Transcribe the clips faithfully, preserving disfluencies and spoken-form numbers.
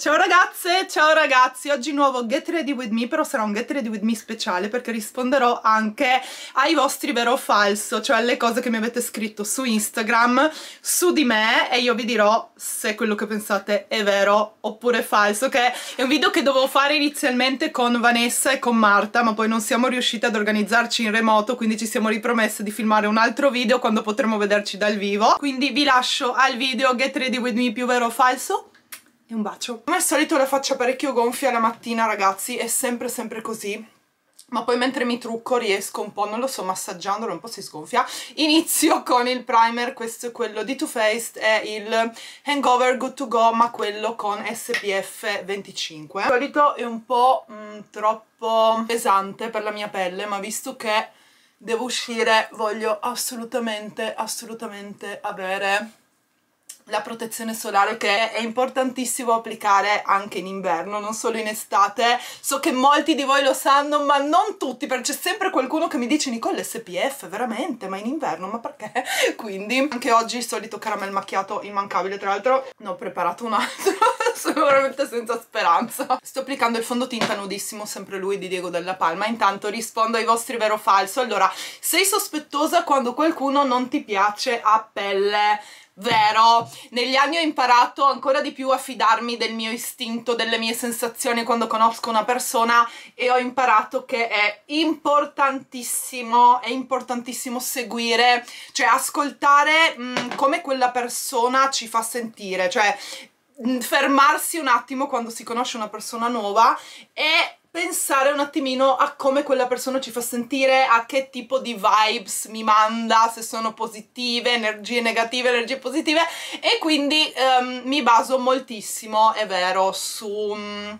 Ciao ragazze, ciao ragazzi, oggi nuovo Get Ready With Me, però sarà un Get Ready With Me speciale perché risponderò anche ai vostri vero o falso, cioè alle cose che mi avete scritto su Instagram, su di me, e io vi dirò se quello che pensate è vero oppure falso, che è un video che dovevo fare inizialmente con Vanessa e con Marta, ma poi non siamo riusciti ad organizzarci in remoto, quindi ci siamo ripromesse di filmare un altro video quando potremo vederci dal vivo. Quindi vi lascio al video Get Ready With Me più vero o falso. Un bacio. Come al solito la faccia parecchio gonfia la mattina, ragazzi, è sempre sempre così, ma poi mentre mi trucco riesco un po', non lo so, massaggiandolo un po' si sgonfia. Inizio con il primer, questo è quello di Too Faced, è il Hangover Good To Go, ma quello con S P F venticinque. Di solito è un po' mh, troppo pesante per la mia pelle, ma visto che devo uscire voglio assolutamente, assolutamente avere la protezione solare, che è importantissimo applicare anche in inverno, non solo in estate. So che molti di voi lo sanno, ma non tutti, perché c'è sempre qualcuno che mi dice: Nicole, S P F, veramente? Ma in inverno? Ma perché? Quindi anche oggi il solito caramel macchiato immancabile. Tra l'altro ne ho preparato un altro sono veramente senza speranza. Sto applicando il fondotinta nudissimo, sempre lui, di Diego Della Palma. Intanto rispondo ai vostri vero o falso. Allora, sei sospettosa quando qualcuno non ti piace a pelle? Vero. Negli anni ho imparato ancora di più a fidarmi del mio istinto, delle mie sensazioni quando conosco una persona, e ho imparato che è importantissimo, è importantissimo seguire, cioè ascoltare mh, come quella persona ci fa sentire, cioè mh, fermarsi un attimo quando si conosce una persona nuova e pensare un attimino a come quella persona ci fa sentire, a che tipo di vibes mi manda, se sono positive, energie negative, energie positive, e quindi um, mi baso moltissimo, è vero, su... Um,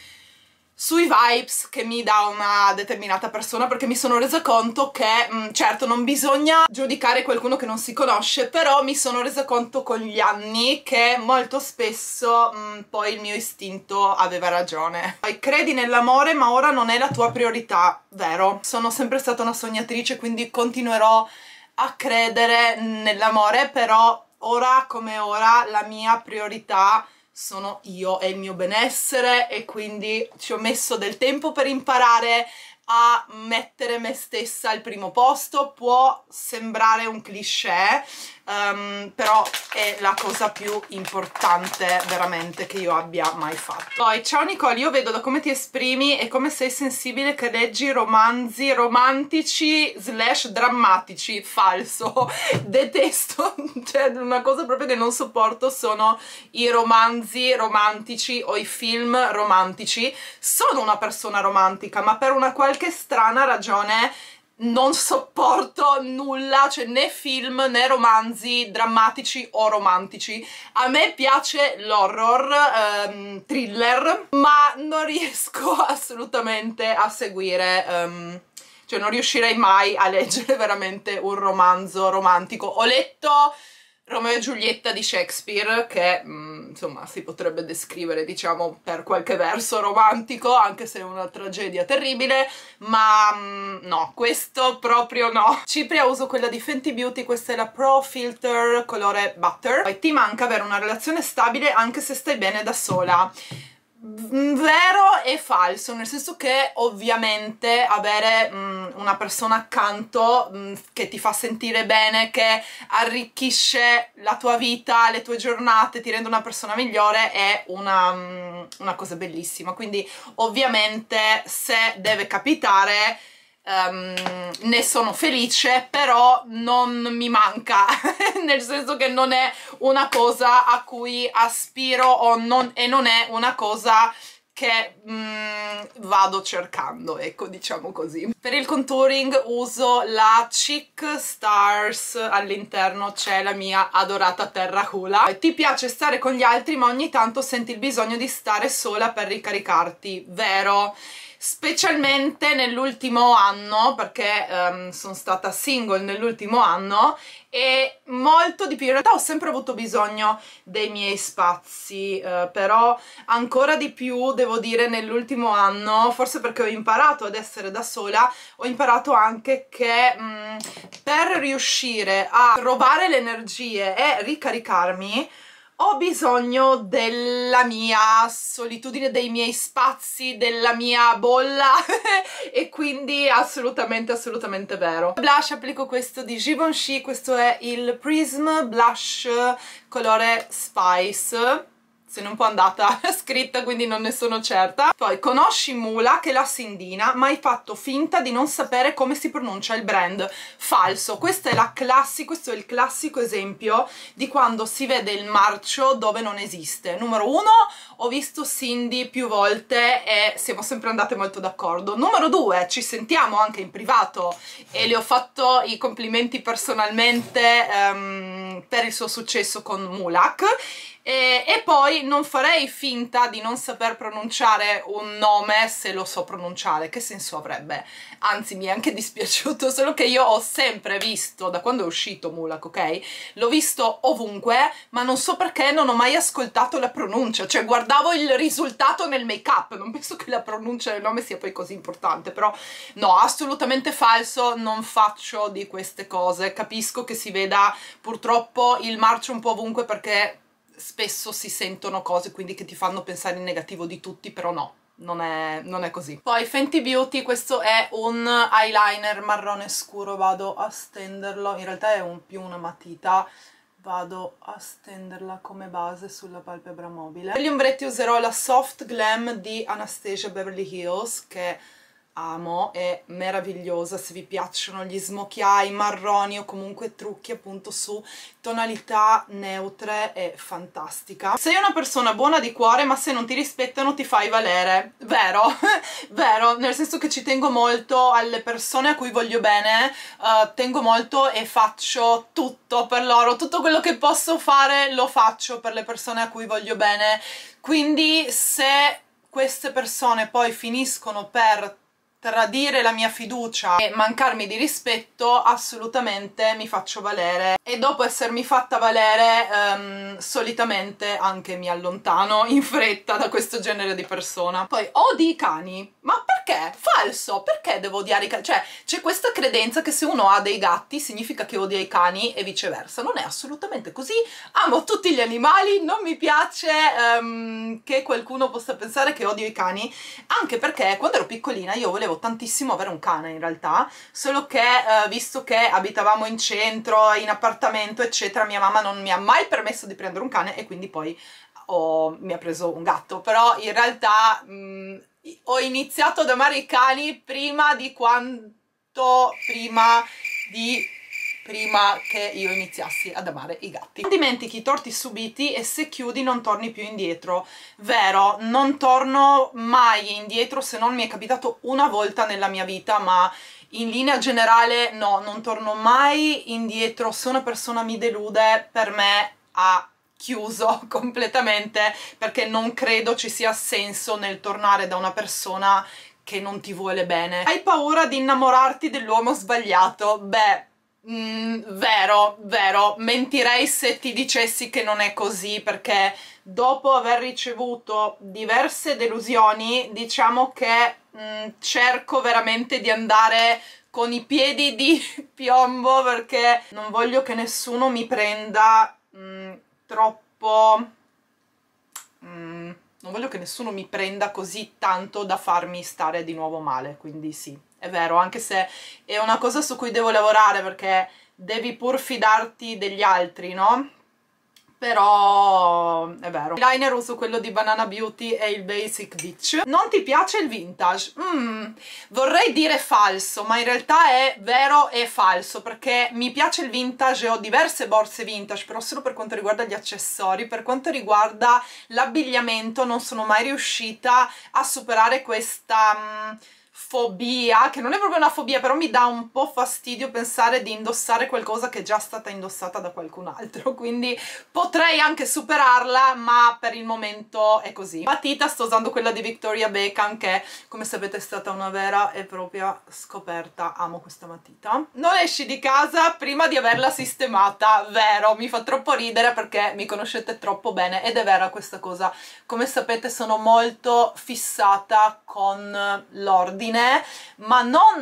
sui vibes che mi dà una determinata persona, perché mi sono resa conto che, mh, certo, non bisogna giudicare qualcuno che non si conosce, però mi sono resa conto con gli anni che molto spesso mh, poi il mio istinto aveva ragione. Poi credi nell'amore, ma ora non è la tua priorità, vero? Sono sempre stata una sognatrice, quindi continuerò a credere nell'amore, però ora come ora la mia priorità sono io e il mio benessere, e quindi ci ho messo del tempo per imparare a mettere me stessa al primo posto. Può sembrare un cliché, um, però è la cosa più importante veramente che io abbia mai fatto. Poi, ciao Nicole, io vedo da come ti esprimi e come sei sensibile che leggi romanzi romantici slash drammatici. Falso. Detesto, cioè una cosa proprio che non sopporto sono i romanzi romantici o i film romantici. Sono una persona romantica, ma per una qualche che strana ragione non sopporto nulla, cioè né film né romanzi drammatici o romantici. A me piace l'horror, ehm, thriller, ma non riesco assolutamente a seguire, ehm, cioè non riuscirei mai a leggere veramente un romanzo romantico. Ho letto Romeo e Giulietta di Shakespeare, che mh, insomma si potrebbe descrivere, diciamo, per qualche verso romantico, anche se è una tragedia terribile, ma mh, no, questo proprio no. Cipria uso quella di Fenty Beauty, questa è la Pro Filter colore Butter. Poi ti manca avere una relazione stabile anche se stai bene da sola. Vero e falso, nel senso che ovviamente avere mh, una persona accanto mh, che ti fa sentire bene, che arricchisce la tua vita, le tue giornate, ti rende una persona migliore, è una, mh, una cosa bellissima. Quindi ovviamente se deve capitare Um, ne sono felice, però non mi manca nel senso che non è una cosa a cui aspiro o non, e non è una cosa che mm, vado cercando, ecco, diciamo così. Per il contouring uso la Chic Stars, all'interno c'è la mia adorata Terra Hula. Ti piace stare con gli altri, ma ogni tanto senti il bisogno di stare sola per ricaricarti, vero? Specialmente nell'ultimo anno, perché um, sono stata single nell'ultimo anno, e molto di più. In realtà ho sempre avuto bisogno dei miei spazi, uh, però ancora di più, devo dire, nell'ultimo anno, forse perché ho imparato ad essere da sola, ho imparato anche che um, per riuscire a trovare le energie e ricaricarmi ho bisogno della mia solitudine, dei miei spazi, della mia bolla e quindi assolutamente assolutamente vero. Blush applico questo di Givenchy, questo è il Prism Blush colore Spice, se non può andata scritta, quindi non ne sono certa. Poi conosci Mula, che la Sindina, ma hai fatto finta di non sapere come si pronuncia il brand. Falso. Questa è la classi, questo è il classico esempio di quando si vede il marcio dove non esiste. Numero uno, ho visto Cindy più volte e siamo sempre andate molto d'accordo. Numero due, ci sentiamo anche in privato e le ho fatto i complimenti personalmente um, per il suo successo con Mulak. E, e poi non farei finta di non saper pronunciare un nome se lo so pronunciare, che senso avrebbe? Anzi, mi è anche dispiaciuto, solo che io ho sempre visto, da quando è uscito Mulak, ok? L'ho visto ovunque, ma non so perché non ho mai ascoltato la pronuncia, cioè guardavo il risultato nel make-up, non penso che la pronuncia del nome sia poi così importante, però no, assolutamente falso, non faccio di queste cose. Capisco che si veda purtroppo il marcio un po' ovunque perché spesso si sentono cose quindi che ti fanno pensare in negativo di tutti, però no, non è, non è così. Poi Fenty Beauty, questo è un eyeliner marrone scuro, vado a stenderlo, in realtà è un, più una matita, vado a stenderla come base sulla palpebra mobile. Per gli ombretti userò la Soft Glam di Anastasia Beverly Hills, che amo, è meravigliosa. Se vi piacciono gli smokey eye marroni o comunque trucchi appunto su tonalità neutre, è fantastica. Sei una persona buona di cuore, ma se non ti rispettano ti fai valere. Vero, vero, nel senso che ci tengo molto alle persone a cui voglio bene, uh, tengo molto e faccio tutto per loro, tutto quello che posso fare lo faccio per le persone a cui voglio bene, quindi se queste persone poi finiscono per tradire la mia fiducia e mancarmi di rispetto, assolutamente mi faccio valere e dopo essermi fatta valere um, solitamente anche mi allontano in fretta da questo genere di persona. Poi odi i cani, ma perché? Falso, perché devo odiare i cani? Cioè c'è questa credenza che se uno ha dei gatti significa che odia i cani e viceversa, non è assolutamente così. Amo tutti gli animali, non mi piace um, che qualcuno possa pensare che odio i cani, anche perché quando ero piccolina io volevo tantissimo avere un cane in realtà, solo che eh, visto che abitavamo in centro, in appartamento eccetera, mia mamma non mi ha mai permesso di prendere un cane e quindi poi ho, mi ha preso un gatto, però in realtà mh, ho iniziato ad amare i cani prima di quanto prima di prima che io iniziassi ad amare i gatti. Non dimentichi i torti subiti e se chiudi non torni più indietro. Vero, non torno mai indietro, se non mi è capitato una volta nella mia vita, ma in linea generale no, non torno mai indietro. Se una persona mi delude, per me ha chiuso completamente, perché non credo ci sia senso nel tornare da una persona che non ti vuole bene. Hai paura di innamorarti dell'uomo sbagliato? Beh, Mm, vero, vero, mentirei se ti dicessi che non è così, perché dopo aver ricevuto diverse delusioni, diciamo che mm, cerco veramente di andare con i piedi di piombo, perché non voglio che nessuno mi prenda mm, troppo... Mm, non voglio che nessuno mi prenda così tanto da farmi stare di nuovo male, quindi sì. È vero, anche se è una cosa su cui devo lavorare, perché devi pur fidarti degli altri, no? Però è vero. Eyeliner uso quello di Banana Beauty e il Basic Beach. Non ti piace il vintage? Mm, vorrei dire falso, ma in realtà è vero e falso, perché mi piace il vintage e ho diverse borse vintage, però solo per quanto riguarda gli accessori. Per quanto riguarda l'abbigliamento non sono mai riuscita a superare questa... Mm, fobia, che non è proprio una fobia, però mi dà un po' fastidio pensare di indossare qualcosa che è già stata indossata da qualcun altro, quindi potrei anche superarla, ma per il momento è così. Matita, sto usando quella di Victoria Beckham, che come sapete è stata una vera e propria scoperta. Amo questa matita. Non esci di casa prima di averla sistemata, vero, mi fa troppo ridere perché mi conoscete troppo bene ed è vera questa cosa. Come sapete sono molto fissata con l'ordine, ma non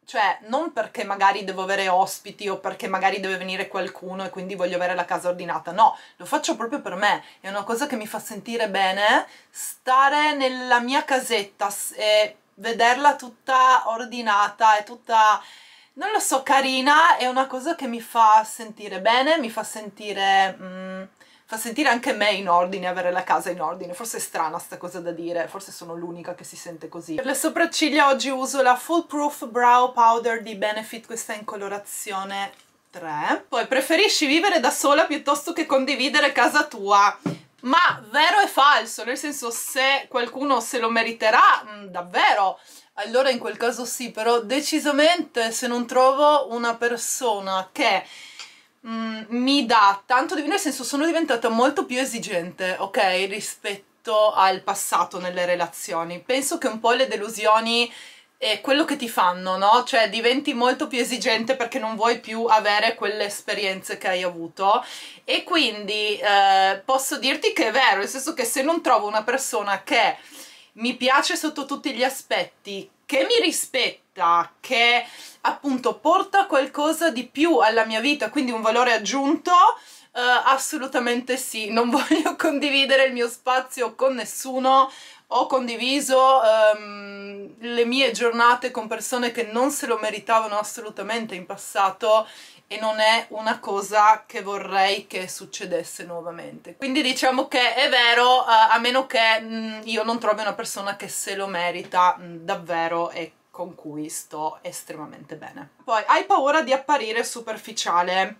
cioè non perché magari devo avere ospiti o perché magari deve venire qualcuno e quindi voglio avere la casa ordinata, no, lo faccio proprio per me, è una cosa che mi fa sentire bene stare nella mia casetta e vederla tutta ordinata e tutta, non lo so, carina, è una cosa che mi fa sentire bene, mi fa sentire... Mm, fa sentire anche me in ordine, avere la casa in ordine. Forse è strana sta cosa da dire, forse sono l'unica che si sente così. Per le sopracciglia oggi uso la Foolproof Brow Powder di Benefit, questa in colorazione tre. Poi, preferisci vivere da sola piuttosto che condividere casa tua? Ma vero e falso, nel senso, se qualcuno se lo meriterà, mh, davvero, allora in quel caso sì, però decisamente se non trovo una persona che Mm, mi dà tanto di più, nel senso sono diventata molto più esigente, ok, rispetto al passato nelle relazioni. Penso che un po' le delusioni è quello che ti fanno, no? Cioè diventi molto più esigente perché non vuoi più avere quelle esperienze che hai avuto e quindi eh, posso dirti che è vero, nel senso che se non trovo una persona che mi piace sotto tutti gli aspetti, che mi rispetta, che appunto porta qualcosa di più alla mia vita, quindi un valore aggiunto, uh, assolutamente sì. Non voglio condividere il mio spazio con nessuno, ho condiviso um, le mie giornate con persone che non se lo meritavano assolutamente in passato e non è una cosa che vorrei che succedesse nuovamente. Quindi diciamo che è vero, uh, a meno che mh, io non trovi una persona che se lo merita mh, davvero e con cui sto estremamente bene. Poi, hai paura di apparire superficiale?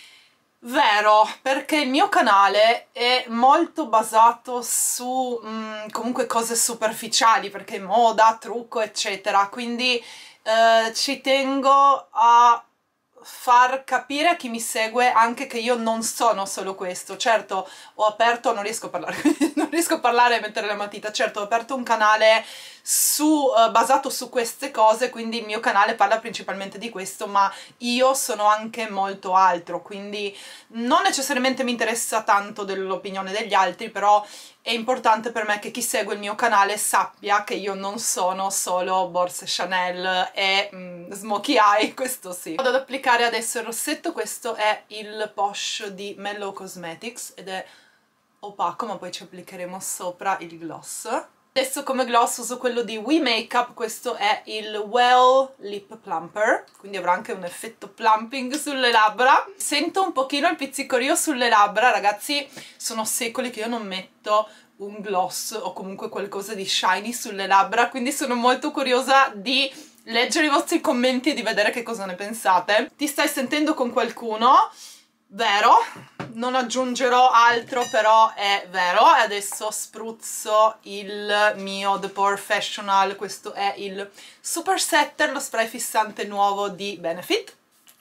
Vero, perché il mio canale è molto basato su mh, comunque cose superficiali, perché moda, trucco, eccetera, quindi uh, ci tengo a far capire a chi mi segue anche che io non sono solo questo. Certo, ho aperto, non riesco a parlare, non riesco a parlare e mettere la matita, certo, ho aperto un canale su, uh, basato su queste cose, quindi il mio canale parla principalmente di questo, ma io sono anche molto altro, quindi non necessariamente mi interessa tanto dell'opinione degli altri, però è importante per me che chi segue il mio canale sappia che io non sono solo borse Chanel e mm, smokey eye, questo sì. Vado ad applicare adesso il rossetto, questo è il Posh di Mellow Cosmetics ed è opaco, ma poi ci applicheremo sopra il gloss. Adesso come gloss uso quello di We Makeup, questo è il Well Lip Plumper, quindi avrà anche un effetto plumping sulle labbra. Sento un pochino il pizzicorio sulle labbra, ragazzi, sono secoli che io non metto un gloss o comunque qualcosa di shiny sulle labbra, quindi sono molto curiosa di leggere i vostri commenti e di vedere che cosa ne pensate. Ti stai sentendo con qualcuno? Vero, non aggiungerò altro, però è vero. Adesso spruzzo il mio The Porefessional, questo è il Super Setter, lo spray fissante nuovo di Benefit.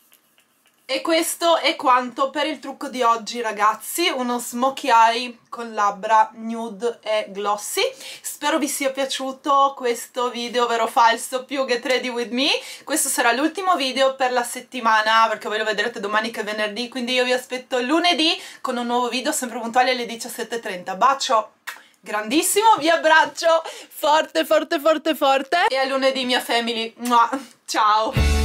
E questo è quanto per il trucco di oggi, ragazzi, uno smokey eye con labbra nude e glossy. Spero vi sia piaciuto questo video vero o falso più Get Ready With Me. Questo sarà l'ultimo video per la settimana, perché voi lo vedrete domani che è venerdì, quindi io vi aspetto lunedì con un nuovo video sempre puntuale alle diciassette e trenta. Bacio grandissimo, vi abbraccio forte forte forte forte e a lunedì mia family. Ciao!